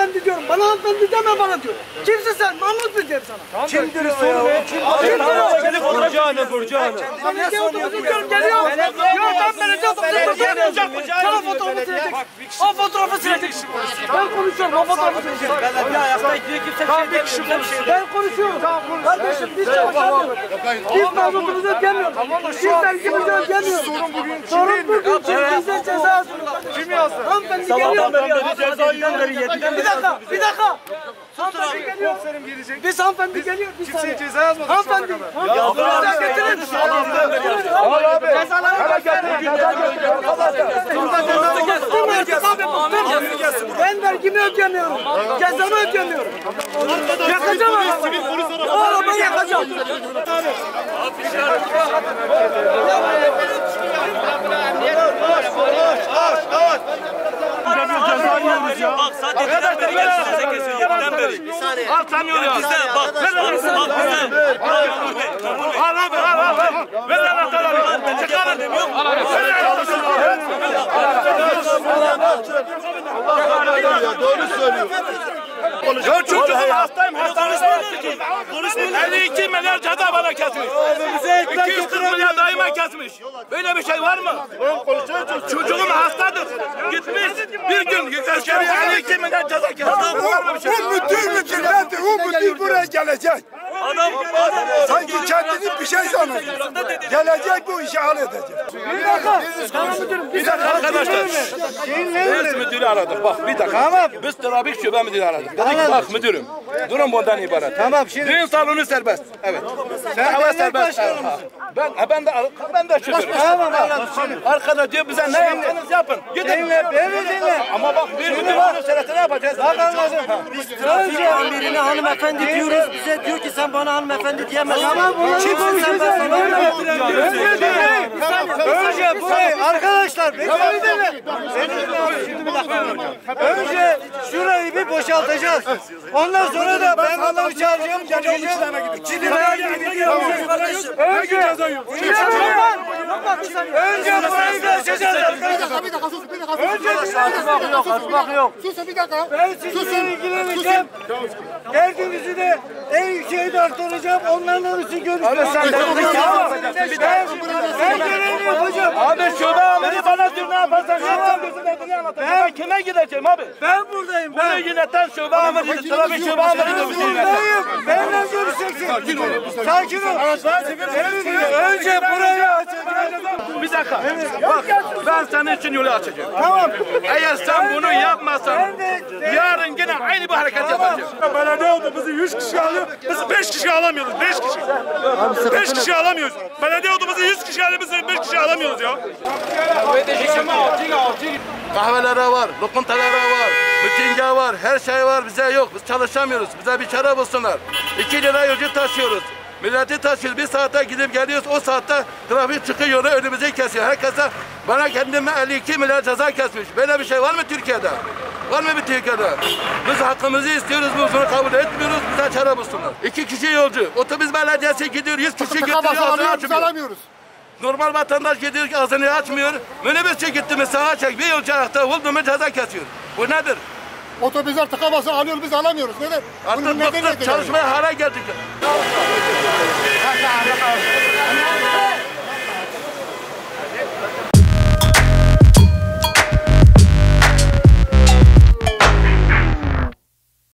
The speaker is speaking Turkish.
hanımefendi diyorum. Bana hanımefendi deme bana diyor. Kimsin sen? Mahmut mu diyeyim sana? Kimdir o ya? Kimdir o? Burcu Hanım, Burcu Hanım. Belediye otobüsü diyorum geliyor. Yok ben belediye otobüsü diyorum. Sana fotoğrafı silecek. O fotoğrafı silecek. Ben konuşuyorum. O fotoğrafı silecek. Belediye ayakta gidiyor kimse bir şey demiyor. Ben konuşuyorum. Kardeşim biz çalışamıyoruz. Biz mazotumuzu ödemiyoruz. Biz vergimizi ödemiyoruz. Sorun bugün. Bize ceza yazıyorlar. Kim yazdı? Hanımefendi geliyor. Bir dakika. Hanımefendi geliyor. Biz hanımefendi geliyor. Kimseye ceza yazmadık. Hanımefendi. Hanımefendi getirin. Ben vergimi ödemiyorum. Cezamı ödemiyorum. Yakacağım arabayı. O arabayı yakacağım. Bak sadece neden beri geldi size kesiyor. Neden beri? Al kamyon ya. Bak. Ver lan. Al. Ver lan. Çıkarın demiyor. Doğru söylüyor. Ya çocuğum hastayım. Konuşmuyorlar ki. 52 milyar ceza bana kesmiş. 240 milyar daima kesmiş. Böyle bir şey var mı? Çocuğum hastadır. Gitmiş bir gün askeriye 52 milyar ceza kesmiş. Bu müdür nedir? O müdür buraya gelecek. Adam Sanki kendini bir şey sanır. Gelecek bu işi halledecek. Bir dakika. Tamam müdürüm. Bir dakika arkadaşlar. Biz müdürü aradık. Bak bir dakika. Tamam. Biz trafik şube müdürü aradık. Dedik ki bak müdürüm. Durum bundan ibaret. Tamam şimdi. Düğün salonu serbest. Evet. Hava serbest. Ben de şoförüm. Tamam anladım. Arkadaş diyor bize ne yaptınız yapın. Gidin. Dinle. Ama bak bir müdür bunun şerefine ne yapacağız? Anladım. Biz trafik amirine hanımefendi diyoruz. Bize diyor ki sen bana hanımefendi diyemezsin. Kimsin sen ben sana Önce burayı arkadaşlar önce şurayı bir boşaltacağız. Ondan sonra da ben adamı çağıracağım. Önce burayı da açacağız arkadaşlar. Ben sizinle ilgileneceğim. Derdinizi de en yükseğe de aktaracağım. Onlarla arası görüşeceğim. Ben görevimi yapacağım. Abi şube amiri bana diyor ne yaparsan ben kime gideceğim abi? Ben buradayım. Bunu yöneten şube amiri, trafik şube amiri de bir şey yöneten. Benimle görüşeceksin. Sakin ol. Önce burayı açacağım. Bir dakika. Bak ben senin için yolu açacağım. Tamam. Eğer sen bunu yapmazsan yarın yine aynı bir hareket yapacağım. Belediye otobüsü 100 kişi alıyor. Biz 5 kişi alamıyoruz. 5 kişi. 5 kişi alamıyoruz. Belediye otobüsü 100 kişi alıyor. Biz 5 kişi alamıyoruz ya. Kahvelere var, lokantalara var, mitinge var, her şey var, bize yok. Biz çalışamıyoruz. Bize bir çare bulsunlar. 2 lira yolcu taşıyoruz. Milleti taşıyoruz. Bir saate gidip geliyoruz. O saatte trafik çıkıyor yolu önümüzü kesiyor. Herkese bana kendime 52 milyar ceza kesmiş. Böyle bir şey var mı Türkiye'de? Var mı bir Türkiye'de? Biz hakkımızı istiyoruz. Biz bunu kabul etmiyoruz. Bize çare bulsunlar. 2 kişi yolcu. Otobüs belediyesi gidiyor. 100 kişi gidiyor. Ağzını açmıyor. Normal vatandaş gidiyor ki ağzını açmıyor. Minibüsçü gitti mi sağa çek. Bir yolcu ayakta oldu mu ceza kesiyor. Bu nedir? Otobüsler tıka basa alıyor biz alamıyoruz. Neden? Artık bıktık, çalışmaya hale geldik.